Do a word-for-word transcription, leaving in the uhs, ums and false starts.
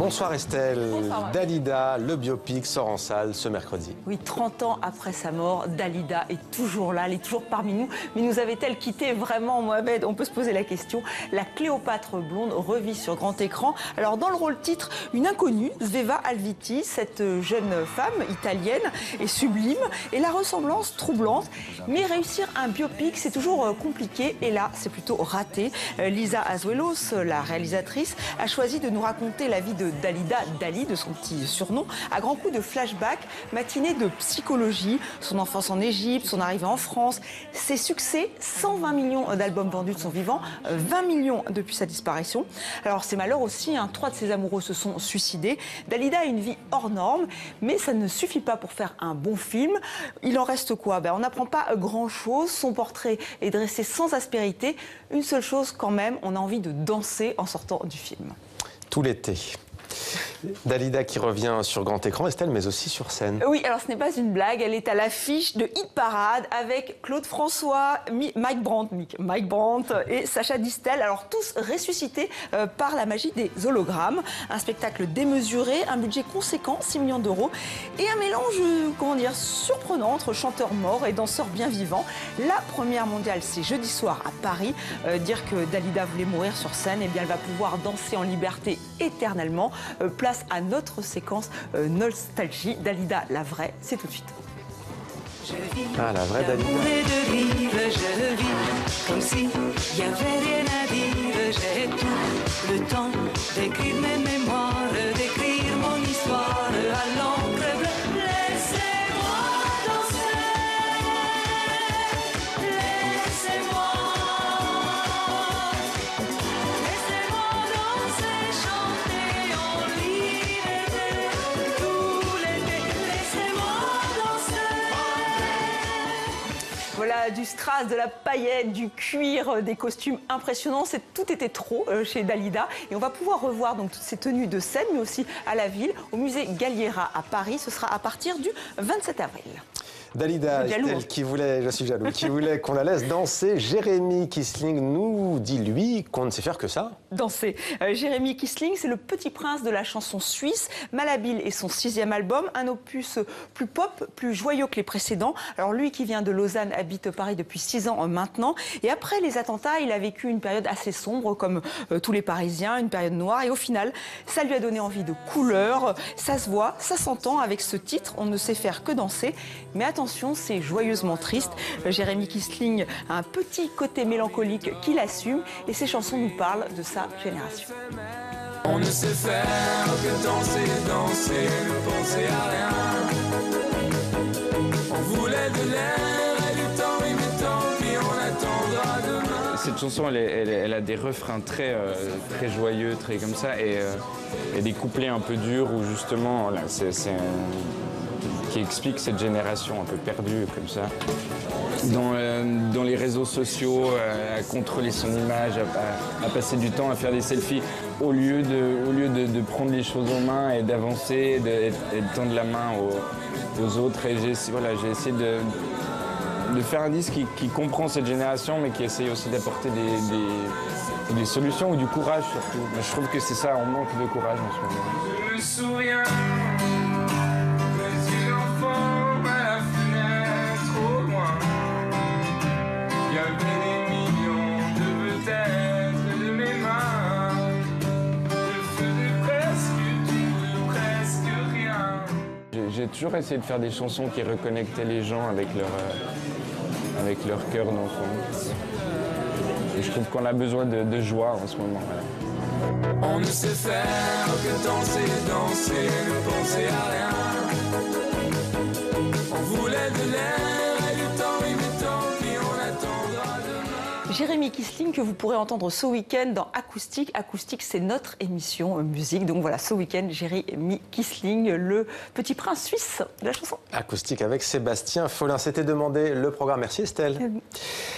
Bonsoir Estelle. Bonsoir. Dalida, le biopic sort en salle ce mercredi. Oui, trente ans après sa mort, Dalida est toujours là, elle est toujours parmi nous. Mais nous avait-elle quitté vraiment, Mohamed? On peut se poser la question. La Cléopâtre blonde revit sur grand écran. Alors dans le rôle titre, une inconnue, Sveva Alviti, cette jeune femme italienne est sublime et la ressemblance troublante. Mais réussir un biopic, c'est toujours compliqué et là, c'est plutôt raté. Lisa Azuelos, la réalisatrice, a choisi de nous raconter la vie de Dalida, Dali, de son petit surnom, à grands coups de flashback, matinée de psychologie, son enfance en Égypte, son arrivée en France, ses succès, cent vingt millions d'albums vendus de son vivant, vingt millions depuis sa disparition. Alors ses malheurs aussi, hein, trois de ses amoureux se sont suicidés. Dalida a une vie hors norme, mais ça ne suffit pas pour faire un bon film. Il en reste quoi? Ben, on n'apprend pas grand-chose, son portrait est dressé sans aspérité. Une seule chose quand même, on a envie de danser en sortant du film. Tout l'été. Dalida qui revient sur grand écran, Estelle, mais aussi sur scène. Oui, alors ce n'est pas une blague, elle est à l'affiche de Hit Parade avec Claude François, Mike Brandt, Mike Brandt et Sacha Distel. Alors tous ressuscités euh, par la magie des hologrammes. Un spectacle démesuré, un budget conséquent, six millions d'euros, et un mélange, comment dire, surprenant entre chanteurs morts et danseurs bien vivants. La première mondiale, c'est jeudi soir à Paris. Euh, dire que Dalida voulait mourir sur scène, et bien elle va pouvoir danser en liberté éternellement. Euh, place à notre séquence euh, nostalgie. Dalida, la vraie, c'est tout de suite. Ah, la vraie Dalida. De vivre, je vis comme si y avait rien à dire. J'ai tout le temps d'écrire mes mémoires, d'écrire mon histoire à l'encre bleue. Laissez-moi danser, laissez-moi, laissez-moi danser, chanter en liberté tout l'été. Laissez-moi danser. Voilà, du strass, de la paillette, du cuir, des costumes impressionnants. C'est, tout était trop euh, chez Dalida. Et on va pouvoir revoir donc toutes ces tenues de scène, mais aussi à la ville, au musée Galliera à Paris. Ce sera à partir du vingt-sept avril. Dalida, Estelle, qui voulait, je suis jaloux, qui voulait qu'on la laisse danser. Jérémy Kissling nous dit, lui, qu'on ne sait faire que ça. Danser. Euh, Jérémy Kissling, c'est le petit prince de la chanson suisse. Malhabile est son sixième album, un opus plus pop, plus joyeux que les précédents. Alors lui qui vient de Lausanne habite Paris depuis six ans maintenant. Et après les attentats, il a vécu une période assez sombre, comme euh, tous les Parisiens, une période noire. Et au final, ça lui a donné envie de couleur. Ça se voit, ça s'entend avec ce titre. On ne sait faire que danser. Mais attention, c'est joyeusement triste. Jérémy Kissling a un petit côté mélancolique qu'il assume et ses chansons nous parlent de sa génération. On ne sait faire que danser, danser, ne penser à rien. On voulait de l'air et du temps, et du temps, puis on attendra demain. Cette chanson, elle, est, elle, elle a des refrains très, euh, très joyeux, très comme ça, et, euh, et des couplets un peu durs où justement, là, c'est qui explique cette génération un peu perdue comme ça. Dans, euh, dans les réseaux sociaux, euh, à contrôler son image, à, à, à passer du temps à faire des selfies, au lieu de, au lieu de, de prendre les choses en main et d'avancer, de, et de tendre la main aux, aux autres. Et j'ai voilà, j'ai essayé de, de faire un disque qui, qui comprend cette génération, mais qui essaye aussi d'apporter des, des, des solutions ou du courage surtout. Je trouve que c'est ça, on manque de courage en ce moment. Je me souviens. J'ai toujours essayé de faire des chansons qui reconnectaient les gens avec leur, euh, avec leur cœur d'enfant. Et je trouve qu'on a besoin de, de joie en ce moment. Voilà. On ne sait faire que danser, danser, ne penser à rien. On voulait de l'air et du temps, et du temps, puis on attendra demain. Jérémy Kissling que vous pourrez entendre ce week-end dans Acoustique. Acoustique, c'est notre émission euh, musique. Donc voilà, ce week-end, Jérémy Kissling, le petit prince suisse de la chanson. Acoustique avec Sébastien Follin. C'était demandé le programme. Merci Estelle.